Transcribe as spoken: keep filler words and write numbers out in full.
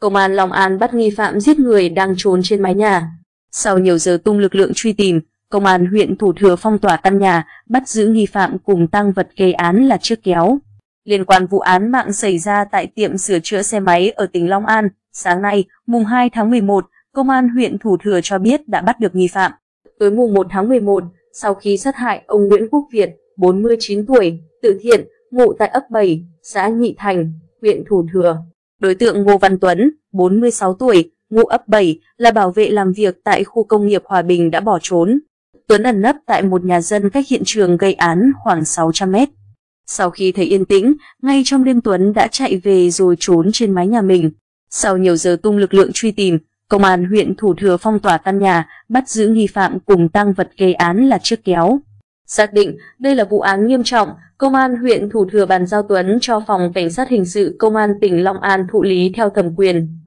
Công an Long An bắt nghi phạm giết người đang trốn trên mái nhà. Sau nhiều giờ tung lực lượng truy tìm, Công an huyện Thủ Thừa phong tỏa căn nhà, bắt giữ nghi phạm cùng tang vật gây án là chiếc kéo. Liên quan vụ án mạng xảy ra tại tiệm sửa chữa xe máy ở tỉnh Long An, sáng nay, mùng hai tháng mười một, Công an huyện Thủ Thừa cho biết đã bắt được nghi phạm. Tối mùng một tháng mười một, sau khi sát hại ông Nguyễn Quốc Việt, bốn mươi chín tuổi, tự thiện, ngụ tại ấp bảy, xã Nhị Thành, huyện Thủ Thừa, đối tượng Ngô Văn Tuấn, bốn mươi sáu tuổi, ngụ ấp bảy, là bảo vệ làm việc tại khu công nghiệp Hòa Bình đã bỏ trốn. Tuấn ẩn nấp tại một nhà dân cách hiện trường gây án khoảng sáu trăm mét. Sau khi thấy yên tĩnh, ngay trong đêm Tuấn đã chạy về rồi trốn trên mái nhà mình. Sau nhiều giờ tung lực lượng truy tìm, Công an huyện Thủ Thừa phong tỏa căn nhà, bắt giữ nghi phạm cùng tang vật gây án là chiếc kéo. Xác định đây là vụ án nghiêm trọng, Công an huyện Thủ Thừa bàn giao Tuấn cho Phòng Cảnh sát Hình sự Công an tỉnh Long An thụ lý theo thẩm quyền.